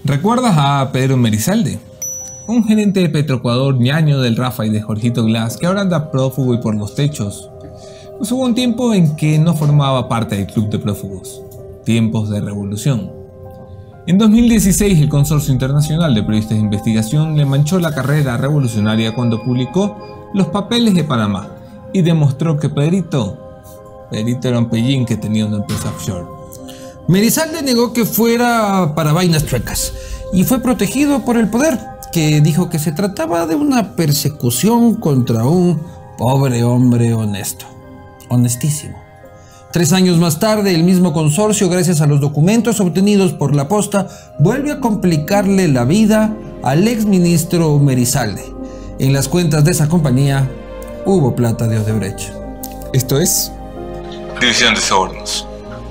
¿Recuerdas a Pedro Merizalde? Un gerente de Petroecuador, ñaño del Rafa y de Jorgito Glass, que ahora anda prófugo y por los techos. Pues hubo un tiempo en que no formaba parte del club de prófugos. Tiempos de revolución. En 2016 el Consorcio Internacional de Periodistas de Investigación le manchó la carrera revolucionaria cuando publicó Los Papeles de Panamá y demostró que Pedrito era un pellín que tenía una empresa offshore. Merizalde negó que fuera para vainas chuecas y fue protegido por el poder, que dijo que se trataba de una persecución contra un pobre hombre honesto. Honestísimo. 3 años más tarde, el mismo consorcio, gracias a los documentos obtenidos por la posta, vuelve a complicarle la vida al exministro Merizalde. En las cuentas de esa compañía hubo plata de Odebrecht. Esto es División de Sobornos.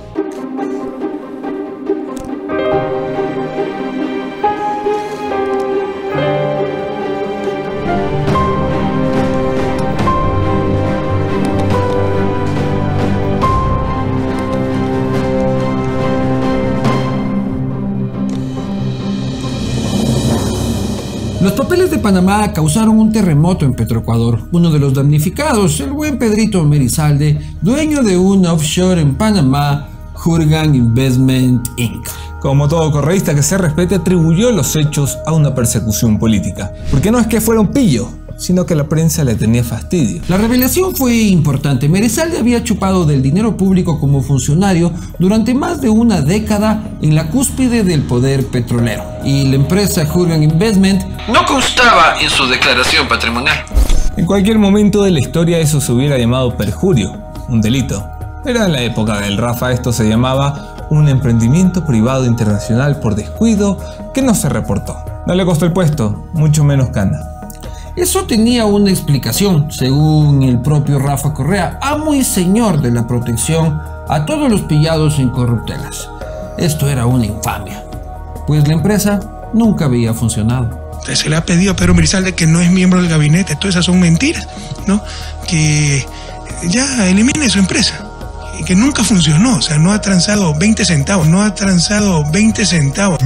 Los papeles de Panamá causaron un terremoto en Petroecuador. Uno de los damnificados, el buen Pedrito Merizalde, dueño de un offshore en Panamá, Hurgan Investment Inc. Como todo correísta que se respete, atribuyó los hechos a una persecución política. Porque no es que fuera un pillo, sino que la prensa le tenía fastidio. La revelación fue importante. Merizalde había chupado del dinero público como funcionario durante más de una década en la cúspide del poder petrolero. Y la empresa Hurgan Investment no constaba en su declaración patrimonial. En cualquier momento de la historia eso se hubiera llamado perjurio, un delito. Pero en la época del Rafa esto se llamaba un emprendimiento privado internacional por descuido que no se reportó. No le costó el puesto, mucho menos cana. Eso tenía una explicación, según el propio Rafa Correa, amo y señor de la protección a todos los pillados en corruptelas. Esto era una infamia, pues la empresa nunca había funcionado. Se le ha pedido a Pedro Merizalde, que no es miembro del gabinete, todas esas son mentiras, ¿no? Que ya elimine su empresa, que nunca funcionó, o sea, no ha transado 20 centavos, no ha transado 20 centavos.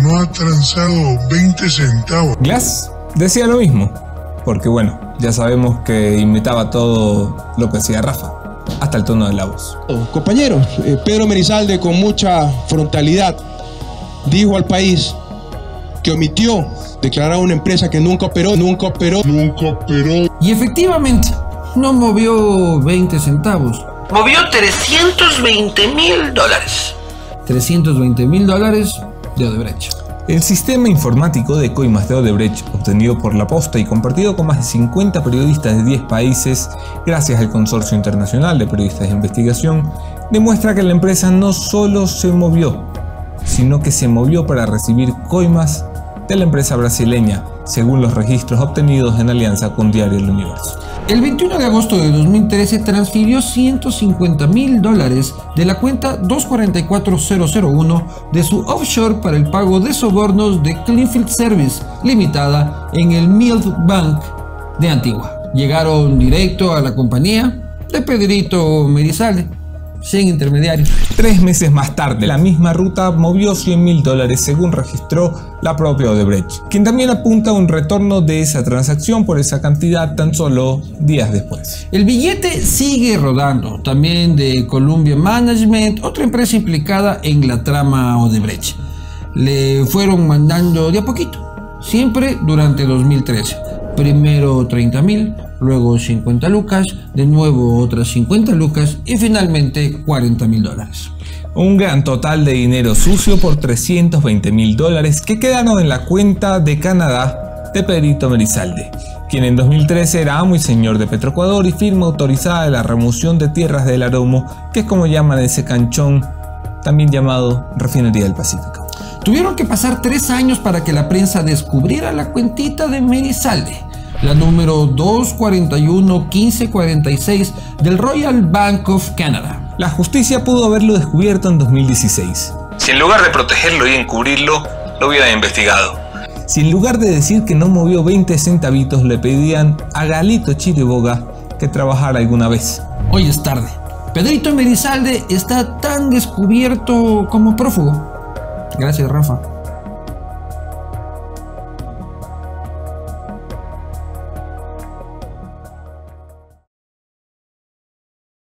Glass decía lo mismo. Porque bueno, ya sabemos que imitaba todo lo que hacía Rafa, hasta el tono de la voz. Compañeros, Pedro Merizalde con mucha frontalidad dijo al país que omitió declarar una empresa que nunca operó. Y efectivamente, no movió 20 centavos. Movió $320,000. $320,000 de Odebrecht. El sistema informático de coimas de Odebrecht, obtenido por la posta y compartido con más de 50 periodistas de 10 países, gracias al Consorcio Internacional de Periodistas de Investigación, demuestra que la empresa no solo se movió, sino que se movió para recibir coimas de la empresa brasileña, según los registros obtenidos en alianza con Diario El Universo. El 21 de agosto de 2013 transfirió $150,000 de la cuenta 244001 de su offshore para el pago de sobornos de Cleanfield Service Limitada en el Mill Bank de Antigua. Llegaron directo a la compañía de Pedrito Merizalde, sin intermediarios. 3 meses más tarde, la misma ruta movió $100,000 según registró la propia Odebrecht, quien también apunta a un retorno de esa transacción por esa cantidad tan solo días después. El billete sigue rodando, también de Columbia Management, otra empresa implicada en la trama Odebrecht. Le fueron mandando de a poquito, siempre durante 2013. Primero 30,000, luego 50 lucas, de nuevo otras 50 lucas y finalmente $40,000. Un gran total de dinero sucio por $320,000 que quedaron en la cuenta de Canadá de Pedrito Merizalde, quien en 2013 era amo y señor de Petroecuador y firma autorizada de la remoción de tierras del Aromo, que es como llaman ese canchón, también llamado Refinería del Pacífico. Tuvieron que pasar 3 años para que la prensa descubriera la cuentita de Merizalde, la número 241-1546 del Royal Bank of Canada. La justicia pudo haberlo descubierto en 2016. Si en lugar de protegerlo y encubrirlo, lo hubieran investigado. Si en lugar de decir que no movió 20 centavitos, le pedían a Galito Chiriboga que trabajara alguna vez. Hoy es tarde. Pedrito Merizalde está tan descubierto como prófugo. Gracias, Rafa.